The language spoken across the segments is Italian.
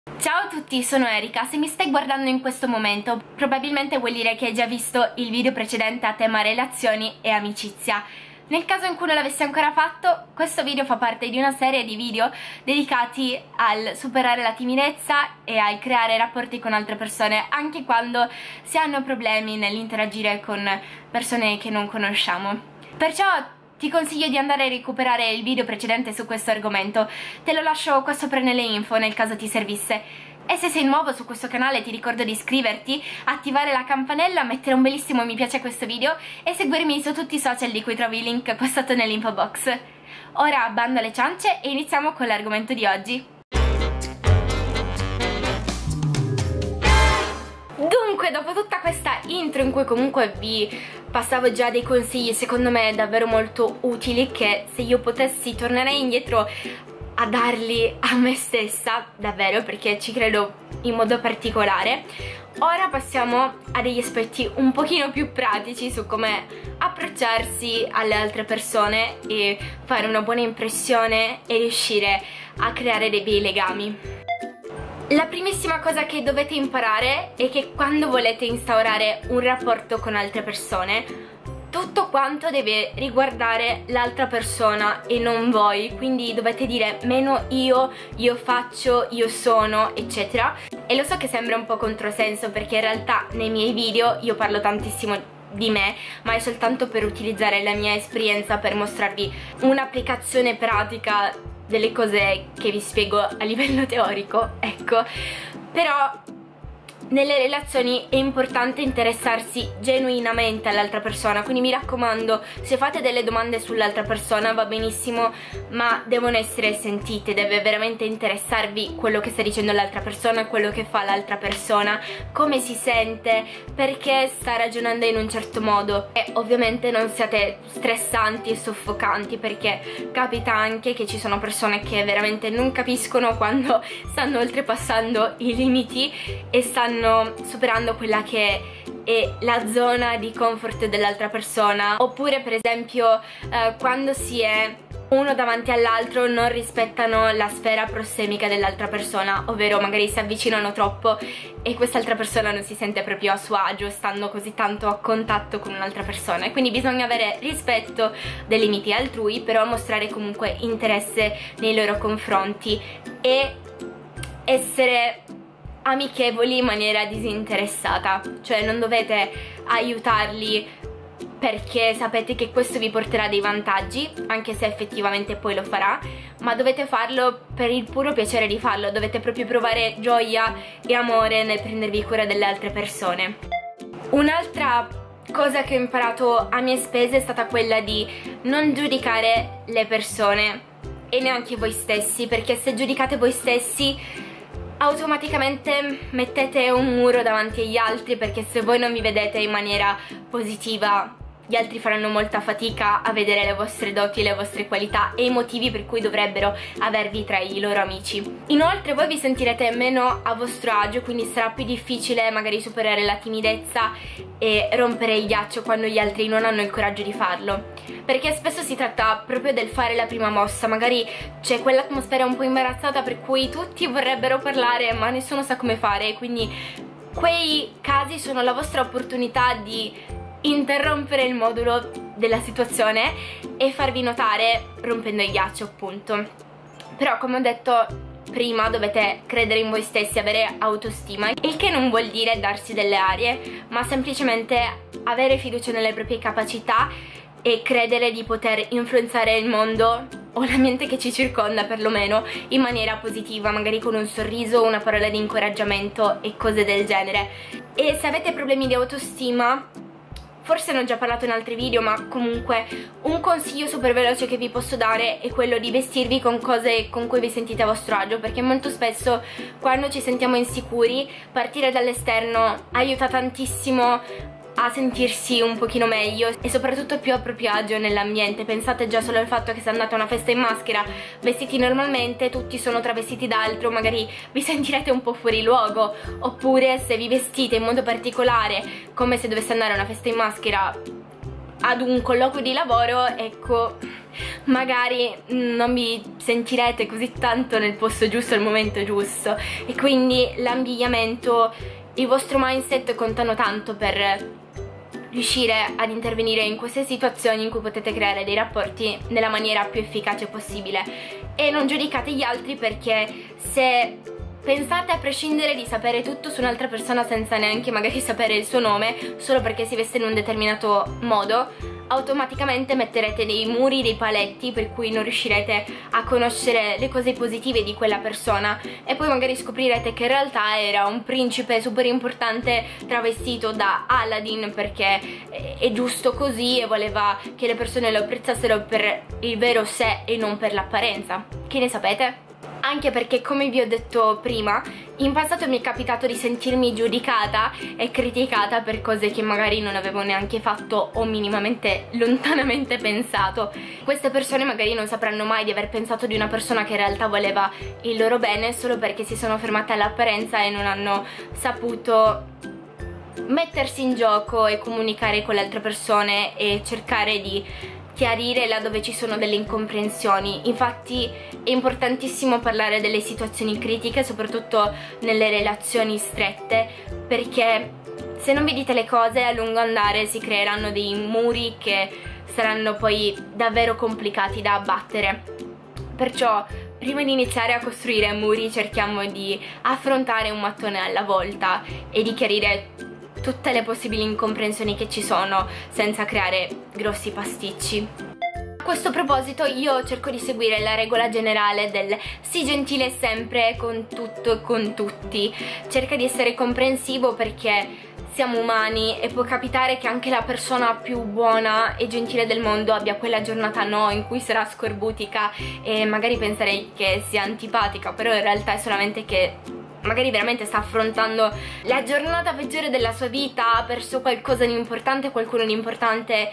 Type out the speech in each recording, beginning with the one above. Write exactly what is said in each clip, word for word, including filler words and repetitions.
Ciao a tutti, sono Erika. Se mi stai guardando in questo momento, probabilmente vuol dire che hai già visto il video precedente a tema relazioni e amicizia. Nel caso in cui non l'avessi ancora fatto, questo video fa parte di una serie di video dedicati al superare la timidezza e al creare rapporti con altre persone, anche quando si hanno problemi nell'interagire con persone che non conosciamo. Perciò ti consiglio di andare a recuperare il video precedente su questo argomento, te lo lascio qua sopra nelle info nel caso ti servisse. E se sei nuovo su questo canale ti ricordo di iscriverti, attivare la campanella, mettere un bellissimo mi piace a questo video e seguirmi su tutti i social di cui trovi il link qua sotto nell'info box. Ora bando alle ciance e iniziamo con l'argomento di oggi. Dunque, dopo tutta questa intro in cui comunque vi passavo già dei consigli secondo me davvero molto utili, che se io potessi tornerei indietro a darli a me stessa, davvero, perché ci credo in modo particolare, ora passiamo a degli aspetti un pochino più pratici su come approcciarsi alle altre persone e fare una buona impressione e riuscire a creare dei bei legami. La primissima cosa che dovete imparare è che quando volete instaurare un rapporto con altre persone, tutto quanto deve riguardare l'altra persona e non voi, quindi dovete dire meno io, io faccio, io sono, eccetera. E lo so che sembra un po' controsenso, perché in realtà nei miei video io parlo tantissimo di me, ma è soltanto per utilizzare la mia esperienza per mostrarvi un'applicazione pratica delle cose che vi spiego a livello teorico, ecco. Però nelle relazioni è importante interessarsi genuinamente all'altra persona, quindi mi raccomando, se fate delle domande sull'altra persona va benissimo, ma devono essere sentite, deve veramente interessarvi quello che sta dicendo l'altra persona, quello che fa l'altra persona, come si sente, perché sta ragionando in un certo modo. E ovviamente non siate stressanti e soffocanti, perché capita anche che ci sono persone che veramente non capiscono quando stanno oltrepassando i limiti e stanno superando quella che è la zona di comfort dell'altra persona, oppure per esempio eh, quando si è uno davanti all'altro non rispettano la sfera prossemica dell'altra persona, ovvero magari si avvicinano troppo e quest'altra persona non si sente proprio a suo agio stando così tanto a contatto con un'altra persona, e quindi bisogna avere rispetto dei limiti altrui, però mostrare comunque interesse nei loro confronti e essere amichevoli in maniera disinteressata, cioè non dovete aiutarli perché sapete che questo vi porterà dei vantaggi, anche se effettivamente poi lo farà, ma dovete farlo per il puro piacere di farlo, dovete proprio provare gioia e amore nel prendervi cura delle altre persone. Un'altra cosa che ho imparato a mie spese è stata quella di non giudicare le persone e neanche voi stessi, perché se giudicate voi stessi automaticamente mettete un muro davanti agli altri, perché se voi non vi vedete in maniera positiva gli altri faranno molta fatica a vedere le vostre doti, le vostre qualità e i motivi per cui dovrebbero avervi tra i loro amici. Inoltre voi vi sentirete meno a vostro agio, quindi sarà più difficile magari superare la timidezza e rompere il ghiaccio quando gli altri non hanno il coraggio di farlo, perché spesso si tratta proprio del fare la prima mossa, magari c'è quell'atmosfera un po' imbarazzata per cui tutti vorrebbero parlare ma nessuno sa come fare, quindi quei casi sono la vostra opportunità di interrompere il modulo della situazione e farvi notare rompendo il ghiaccio, appunto. Però come ho detto prima dovete credere in voi stessi, avere autostima, il che non vuol dire darsi delle arie, ma semplicemente avere fiducia nelle proprie capacità e credere di poter influenzare il mondo o l'ambiente che ci circonda perlomeno in maniera positiva, magari con un sorriso, una parola di incoraggiamento e cose del genere. E se avete problemi di autostima, forse ne ho già parlato in altri video, ma comunque un consiglio super veloce che vi posso dare è quello di vestirvi con cose con cui vi sentite a vostro agio, perché molto spesso quando ci sentiamo insicuri partire dall'esterno aiuta tantissimo a sentirsi un pochino meglio e soprattutto più a proprio agio nell'ambiente. Pensate già solo al fatto che se andate a una festa in maschera vestiti normalmente, tutti sono travestiti d'altro, magari vi sentirete un po' fuori luogo, oppure se vi vestite in modo particolare come se doveste andare a una festa in maschera ad un colloquio di lavoro, ecco, magari non vi sentirete così tanto nel posto giusto al momento giusto, e quindi l'abbigliamento, il vostro mindset contano tanto per riuscire ad intervenire in queste situazioni in cui potete creare dei rapporti nella maniera più efficace possibile. E non giudicate gli altri, perché se pensate a prescindere di sapere tutto su un'altra persona senza neanche magari sapere il suo nome, solo perché si veste in un determinato modo, automaticamente metterete dei muri, dei paletti per cui non riuscirete a conoscere le cose positive di quella persona, e poi magari scoprirete che in realtà era un principe super importante travestito da Aladdin perché è giusto così e voleva che le persone lo apprezzassero per il vero sé e non per l'apparenza. Che ne sapete? Anche perché, come vi ho detto prima, in passato mi è capitato di sentirmi giudicata e criticata per cose che magari non avevo neanche fatto o minimamente lontanamente pensato. Queste persone magari non sapranno mai di aver pensato di una persona che in realtà voleva il loro bene, solo perché si sono fermate all'apparenza e non hanno saputo mettersi in gioco e comunicare con le altre persone e cercare di chiarire là dove ci sono delle incomprensioni. Infatti è importantissimo parlare delle situazioni critiche, soprattutto nelle relazioni strette, perché se non vi dite le cose, a lungo andare si creeranno dei muri che saranno poi davvero complicati da abbattere. Perciò prima di iniziare a costruire muri cerchiamo di affrontare un mattone alla volta e di chiarire tutte le possibili incomprensioni che ci sono senza creare grossi pasticci. A questo proposito io cerco di seguire la regola generale del sii gentile sempre con tutto e con tutti. Cerca di essere comprensivo, perché siamo umani e può capitare che anche la persona più buona e gentile del mondo abbia quella giornata no, in cui sarà scorbutica e magari penserei che sia antipatica, però in realtà è solamente che magari veramente sta affrontando la giornata peggiore della sua vita, ha perso qualcosa di importante, qualcuno di importante,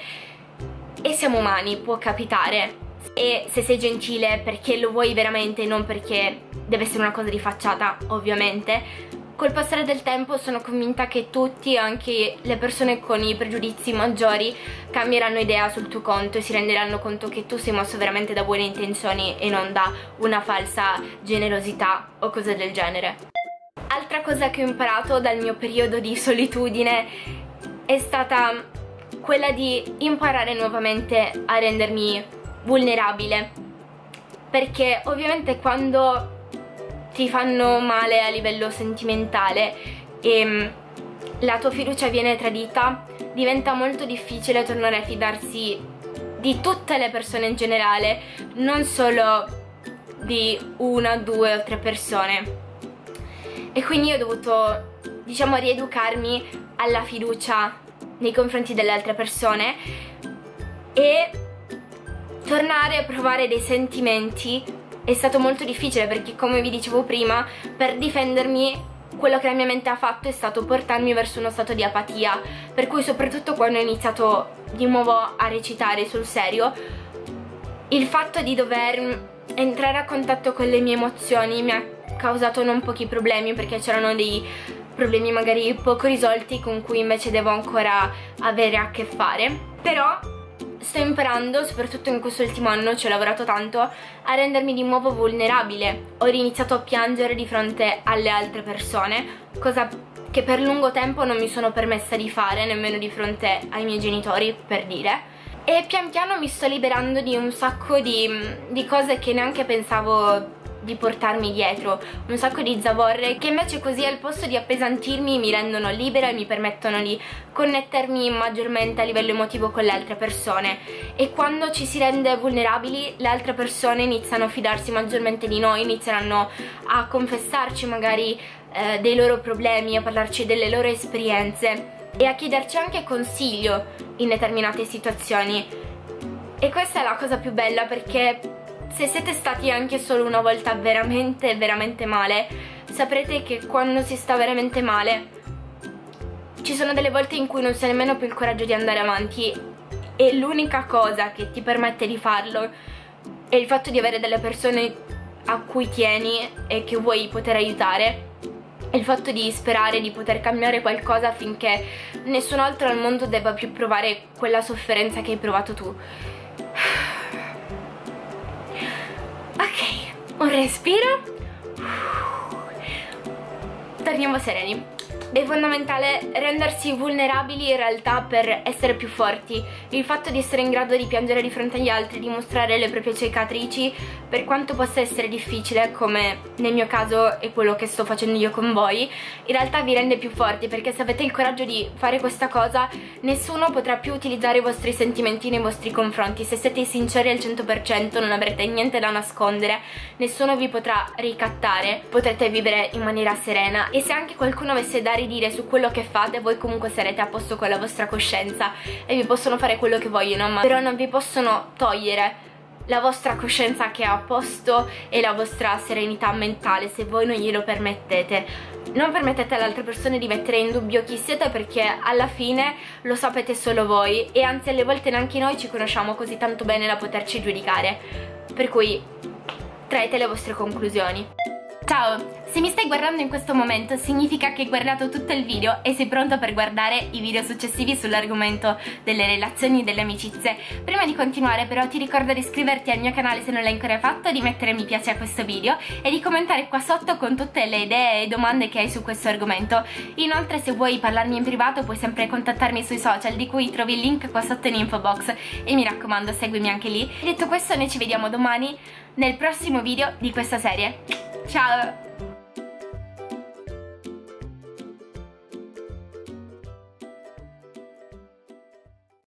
e siamo umani, può capitare. E se sei gentile perché lo vuoi veramente, non perché deve essere una cosa di facciata, ovviamente, col passare del tempo sono convinta che tutti, anche le persone con i pregiudizi maggiori, cambieranno idea sul tuo conto e si renderanno conto che tu sei mosso veramente da buone intenzioni e non da una falsa generosità o cose del genere. Altra cosa che ho imparato dal mio periodo di solitudine è stata quella di imparare nuovamente a rendermi vulnerabile, perché ovviamente quando ti fanno male a livello sentimentale e la tua fiducia viene tradita, diventa molto difficile tornare a fidarsi di tutte le persone in generale, non solo di una, due o tre persone. E quindi ho dovuto, diciamo, rieducarmi alla fiducia nei confronti delle altre persone e tornare a provare dei sentimenti. È stato molto difficile perché, come vi dicevo prima, per difendermi quello che la mia mente ha fatto è stato portarmi verso uno stato di apatia, per cui soprattutto quando ho iniziato di nuovo a recitare sul serio, il fatto di dover entrare a contatto con le mie emozioni mi ha causato non pochi problemi, perché c'erano dei problemi magari poco risolti con cui invece devo ancora avere a che fare. Però sto imparando, soprattutto in quest'ultimo anno ci ho lavorato tanto, a rendermi di nuovo vulnerabile. Ho iniziato a piangere di fronte alle altre persone, cosa che per lungo tempo non mi sono permessa di fare, nemmeno di fronte ai miei genitori, per dire. E pian piano mi sto liberando di un sacco di, di cose che neanche pensavo di portarmi dietro, un sacco di zavorre che invece così, al posto di appesantirmi, mi rendono libera e mi permettono di connettermi maggiormente a livello emotivo con le altre persone. E quando ci si rende vulnerabili, le altre persone iniziano a fidarsi maggiormente di noi, inizieranno a confessarci magari eh, dei loro problemi, a parlarci delle loro esperienze e a chiederci anche consiglio in determinate situazioni. E questa è la cosa più bella, perché se siete stati anche solo una volta veramente veramente male, saprete che quando si sta veramente male ci sono delle volte in cui non si ha nemmeno più il coraggio di andare avanti, e l'unica cosa che ti permette di farlo è il fatto di avere delle persone a cui tieni e che vuoi poter aiutare, il fatto di sperare di poter cambiare qualcosa affinché nessun altro al mondo debba più provare quella sofferenza che hai provato tu. Ok, un respiro. Torniamo sereni. È fondamentale rendersi vulnerabili in realtà per essere più forti. Il fatto di essere in grado di piangere di fronte agli altri, di mostrare le proprie cicatrici, per quanto possa essere difficile, come nel mio caso è quello che sto facendo io con voi, in realtà vi rende più forti, perché se avete il coraggio di fare questa cosa, nessuno potrà più utilizzare i vostri sentimenti nei vostri confronti. Se siete sinceri al cento per cento non avrete niente da nascondere, nessuno vi potrà ricattare, potrete vivere in maniera serena. E se anche qualcuno avesse da ridire su quello che fate, voi comunque sarete a posto con la vostra coscienza e vi possono fare quello che vogliono, ma però non vi possono togliere la vostra coscienza che è a posto e la vostra serenità mentale se voi non glielo permettete. Non permettete alle altre persone di mettere in dubbio chi siete, perché alla fine lo sapete solo voi, e anzi alle volte neanche noi ci conosciamo così tanto bene da poterci giudicare, per cui traete le vostre conclusioni. Ciao! Se mi stai guardando in questo momento significa che hai guardato tutto il video e sei pronto per guardare i video successivi sull'argomento delle relazioni e delle amicizie. Prima di continuare però ti ricordo di iscriverti al mio canale se non l'hai ancora fatto, di mettere mi piace a questo video e di commentare qua sotto con tutte le idee e domande che hai su questo argomento. Inoltre, se vuoi parlarmi in privato puoi sempre contattarmi sui social, di cui trovi il link qua sotto in info box, e mi raccomando seguimi anche lì. Detto questo, noi ci vediamo domani nel prossimo video di questa serie. Ciao!